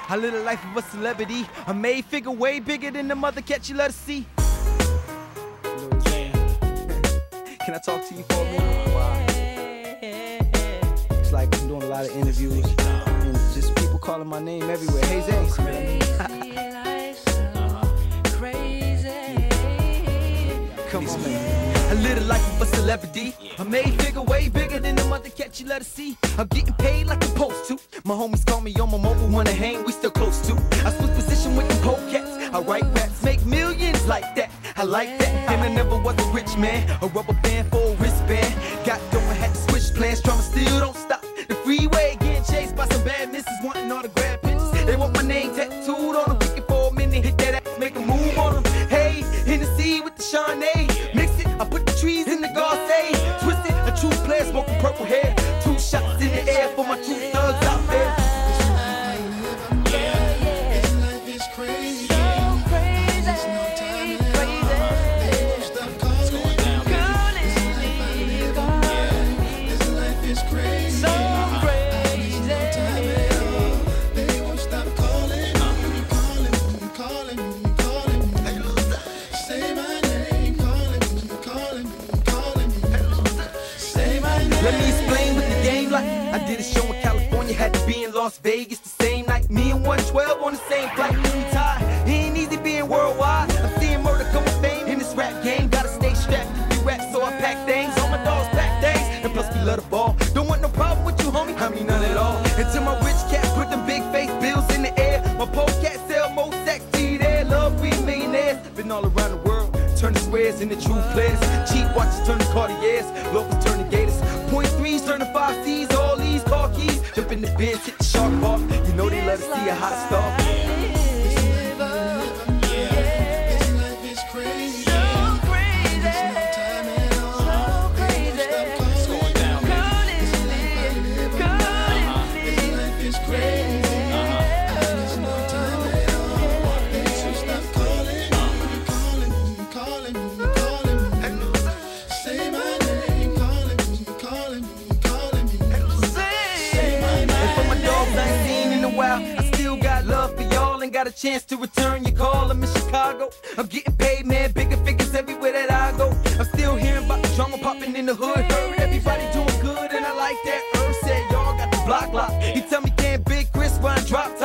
I live the life of a celebrity. I made figure way bigger than the mother cat you let her see. Lil Zane. Can I talk to you for a minute? Wow. It's like I'm doing a lot of interviews and just people calling my name everywhere. Hey Zane. Come on, man. I live the life of a celebrity. I made figure way bigger than the mother cat you let her see. I'm getting paid like I'm supposed to. My homies call me on my mobile, wanna hang, we still close to. I switch position with the cats. I write raps, make millions like that. I like that, and I never was a rich man. A rubber band for a wristband. Got dough and had to switch plans. Drama still don't stop. The freeway getting chased by some bad misses wanting autograph pictures. They want my name tattooed on them. Thinking for a minute, hit that ass, make a move on them. Hey, Hennessy with the Chardonnay. Mix it, I put the trees in the Garcia. Twist it, a true player smoking purple hair. 2 shots in the air for my true thugs out there. Let me explain what the game like. I did a show in California, had to be in Las Vegas the same night. Me and 112 on the same flight. We tired, it ain't easy being worldwide. I'm seeing murder come with fame in this rap game. Gotta stay strapped to be rap, so I pack things. All my dogs pack things, and plus we love the ball. Don't want no problem with you, homie, I mean none at all. Until my rich cat put them big face bills in the air. My poor cat sell more sex tea there. Love, we millionaires. Been all around the world, turn the squares into true players. Cheap watches turn to Cartiers, locals turn to Gators. .3s turn to 5Cs, all these car keys. Jump in the Benz, hit the shark bar. You know they love to see a hot star. I still got love for y'all and got a chance to return your call. I'm in Chicago, I'm getting paid, man, bigger figures everywhere that I go. I'm still hearing about the drama popping in the hood. Heard everybody doing good and I like that. Said y'all got the block locked. He tell me, can Big Chris run drop